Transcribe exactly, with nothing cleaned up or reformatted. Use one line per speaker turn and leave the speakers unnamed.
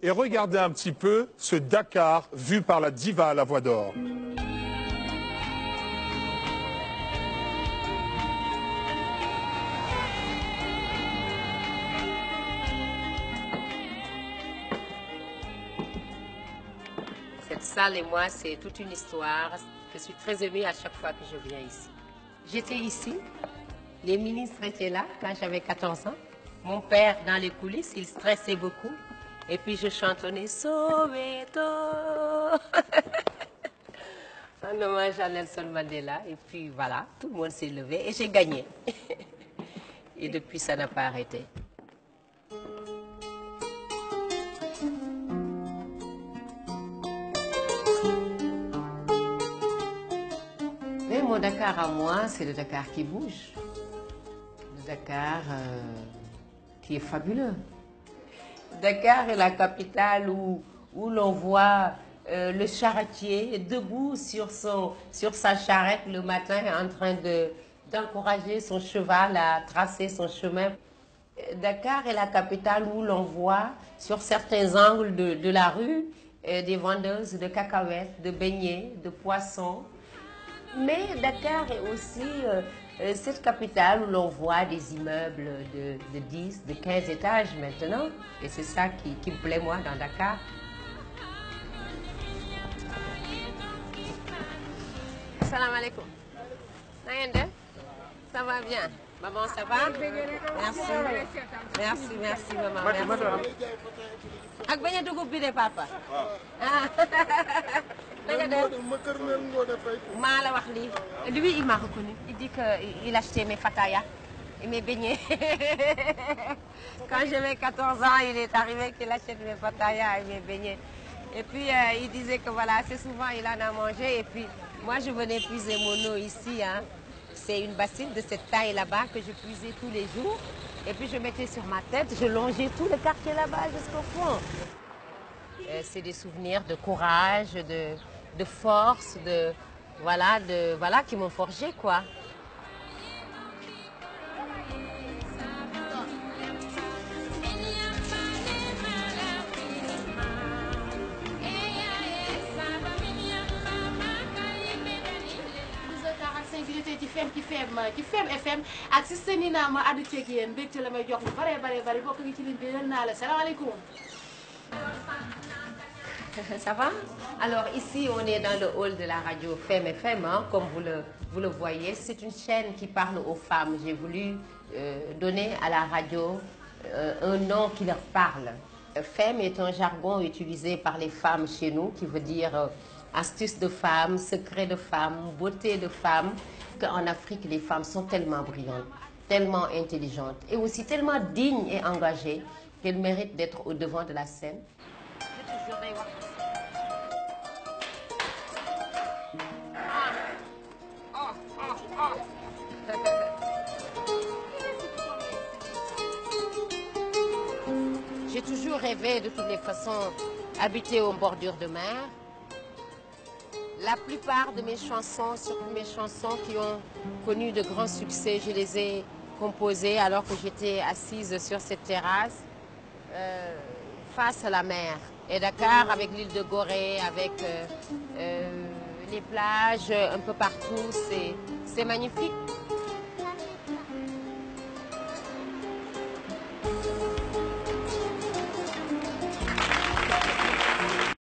et regardez un petit peu ce Dakar vu par la diva à la voix d'or.
Cette salle et moi, c'est toute une histoire. Je suis très émue à chaque fois que je viens ici. J'étais ici, les ministres étaient là quand j'avais quatorze ans. Mon père, dans les coulisses, il stressait beaucoup. Et puis je chantonnais Soweto en hommage à Nelson Mandela. Et puis voilà, tout le monde s'est levé et j'ai gagné. Et depuis, ça n'a pas arrêté. Mais mon Dakar à moi, c'est le Dakar qui bouge. Le Dakar euh, qui est fabuleux. Dakar est la capitale où, où l'on voit euh, le charretier debout sur, son, sur sa charrette le matin en train de, d'encourager son cheval à tracer son chemin. Dakar est la capitale où l'on voit sur certains angles de, de la rue euh, des vendeuses de cacahuètes, de beignets, de poissons. Mais Dakar est aussi euh, euh, cette capitale où l'on voit des immeubles de, de dix, de quinze étages maintenant. Et c'est ça qui, qui me plaît, moi, dans Dakar. Salam alaikum. Ça va bien? Maman, ça va? Merci. Merci, merci, maman. Merci. Ak bañ a dugub bi de papa. Maa wax lii. Lui, il m'a reconnu. Il dit qu'il achetait mes fatayas et mes beignets. Quand j'avais quatorze ans, il est arrivé qu'il achète mes fatayas et mes beignets. Et puis, euh, il disait que voilà, assez souvent, il en a mangé. Et puis, moi, je venais puiser mon eau ici. Hein. C'est une bassine de cette taille là-bas que je puisais tous les jours. Et puis, je mettais sur ma tête, je longeais tout le quartier là-bas jusqu'au fond. Euh, c'est des souvenirs de courage, de, de force, de, voilà, de, voilà, qui m'ont forgé, quoi.
ci fem ci fem ci fem F M ak si seni naa ma àddu ceeg yéen mbégte la may jox lu bare bare bare bokk ngi ci ligne bi yéen naa la salaamaaleykum.
Ça va? Alors ici on est dans le hall de la radio Fem F M, hein, comme vous le, vous le voyez. C'est une chaîne qui parle aux femmes. J'ai voulu euh, donner à la radio euh, un nom qui leur parle. Fem est un jargon utilisé par les femmes chez nous qui veut dire euh, astuce de femme, secret de femme, beauté de femme. Qu'en Afrique, les femmes sont tellement brillantes, tellement intelligentes et aussi tellement dignes et engagées qu'elles méritent d'être au devant de la scène. J'ai toujours rêvé de toutes les façons habiter aux bordures de mer. La plupart de mes chansons, surtout mes chansons qui ont connu de grands succès, je les ai composées alors que j'étais assise sur cette terrasse euh, face à la mer. Et Dakar, avec l'île de Gorée, avec euh, euh, les plages un peu partout, c'est magnifique.